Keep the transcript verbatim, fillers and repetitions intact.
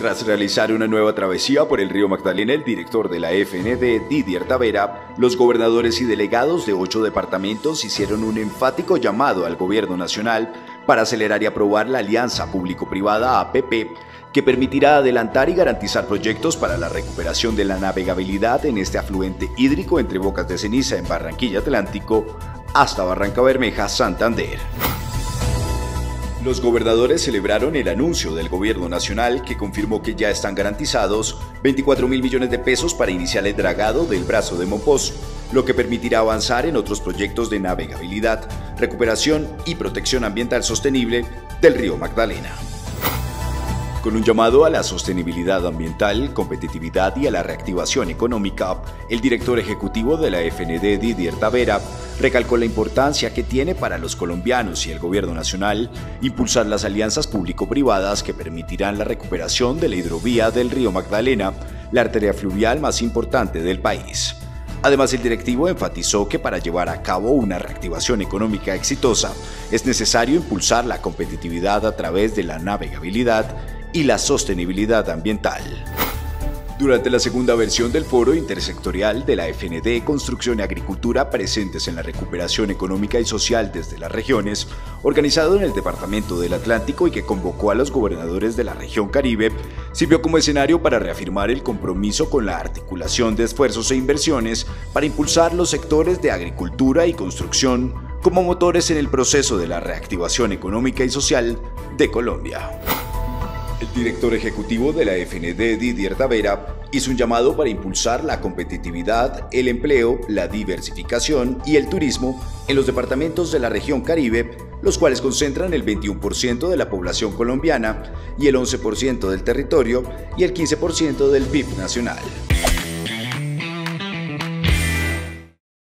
Tras realizar una nueva travesía por el río Magdalena, el director de la F N D, Didier Tavera, los gobernadores y delegados de ocho departamentos hicieron un enfático llamado al gobierno nacional para acelerar y aprobar la alianza público-privada A P P, que permitirá adelantar y garantizar proyectos para la recuperación de la navegabilidad en este afluente hídrico entre Bocas de Ceniza en Barranquilla Atlántico hasta Barranca Bermeja, Santander. Los gobernadores celebraron el anuncio del gobierno nacional que confirmó que ya están garantizados veinticuatro mil millones de pesos para iniciar el dragado del brazo de Mompox, lo que permitirá avanzar en otros proyectos de navegabilidad, recuperación y protección ambiental sostenible del río Magdalena. Con un llamado a la sostenibilidad ambiental, competitividad y a la reactivación económica, el director ejecutivo de la F N D, Didier Tavera, recalcó la importancia que tiene para los colombianos y el gobierno nacional impulsar las alianzas público-privadas que permitirán la recuperación de la hidrovía del río Magdalena, la arteria fluvial más importante del país. Además, el directivo enfatizó que para llevar a cabo una reactivación económica exitosa es necesario impulsar la competitividad a través de la navegabilidad y la sostenibilidad ambiental. Durante la segunda versión del Foro Intersectorial de la F N D Construcción y Agricultura presentes en la recuperación económica y social desde las regiones, organizado en el Departamento del Atlántico y que convocó a los gobernadores de la región Caribe, sirvió como escenario para reafirmar el compromiso con la articulación de esfuerzos e inversiones para impulsar los sectores de agricultura y construcción como motores en el proceso de la reactivación económica y social de Colombia. El director ejecutivo de la F N D, Didier Tavera, hizo un llamado para impulsar la competitividad, el empleo, la diversificación y el turismo en los departamentos de la región Caribe, los cuales concentran el veintiuno por ciento de la población colombiana y el once por ciento del territorio y el quince por ciento del P I B nacional.